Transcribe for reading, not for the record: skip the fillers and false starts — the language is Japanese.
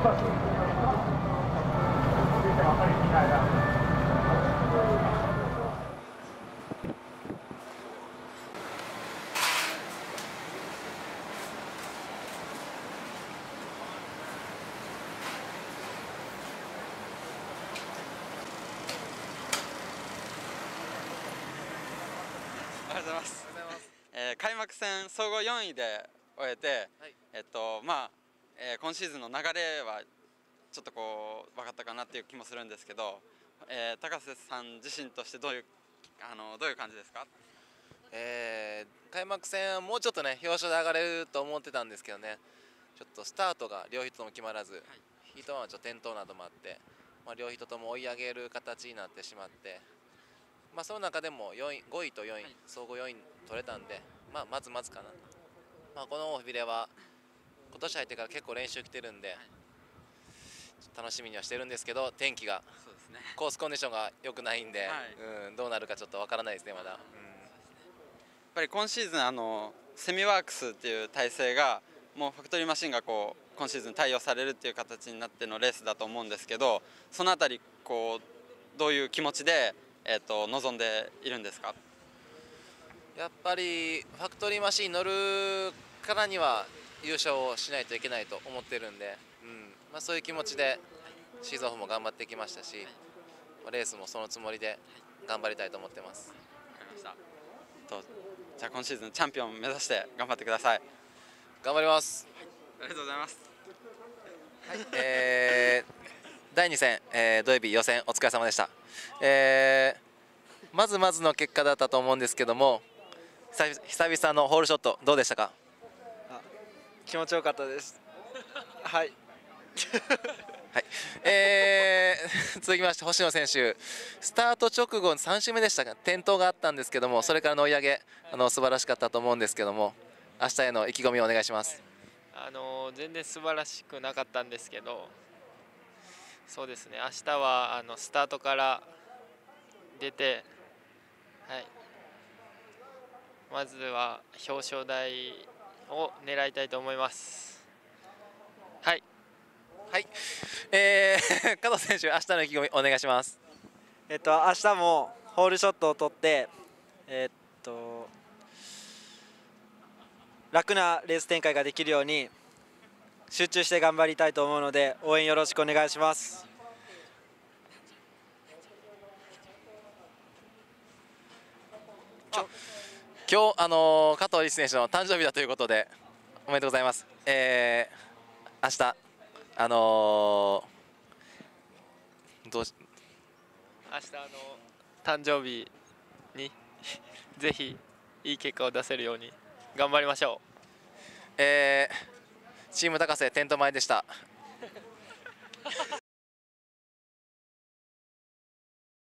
おはようございます。開幕戦総合4位で終えて、はい、今シーズンの流れはちょっとこう分かったかなっていう気もするんですけど、高瀬さん自身としてどういう感じですか？ 開幕戦はもうちょっとね表彰で上がれると思ってたんですけどね、ちょっとスタートが両人とも決まらず、はい、ヒート1はちょっと転倒などもあって、両人とも追い上げる形になってしまって、その中でも5位と4位、はい、総合4位取れたんで、まずまずかな、この尾びれは今年入ってから結構練習来てるんで、はい、楽しみにはしてるんですけど、天気が、そうですね、コースコンディションが良くないんで、はい、どうなるかちょっとわからないですね、まだ。やっぱり今シーズンセミワークスっていう体制がもうファクトリーマシンが今シーズン対応されるっていう形になってのレースだと思うんですけど、そのあたりどういう気持ちで臨んでいるんですか？ やっぱりファクトリーマシンに乗るからには優勝をしないといけないと思ってるんで、そういう気持ちでシーズンオフも頑張ってきましたし、レースもそのつもりで頑張りたいと思ってます。わかりました。 じゃあ今シーズンチャンピオンを目指して頑張ってください。 頑張ります。 はい、ありがとうございます。 はい、第2戦、土曜日予選お疲れ様でした。まずまずの結果だったと思うんですけども、久々のホールショットどうでしたか？ 気持ちよかったです。はい。 はい、続きまして星野選手、スタート直後3周目でしたが転倒があったんですけども、それからの追い上げ素晴らしかったと思うんですけども、明日への意気込みをお願いします。 全然素晴らしくなかったんですけど、そうですね、明日はスタートから出て、はい、まずは表彰台を狙いたいと思います。はい。 はい、加藤選手、明日の意気込みお願いします。 明日もホールショットを取って、楽なレース展開ができるように集中して頑張りたいと思うので、応援よろしくお願いします。 今日加藤律選手の誕生日だということでおめでとうございます。明日明日誕生日にぜひいい結果を出せるように頑張りましょう。 チーム高瀬テント前でした。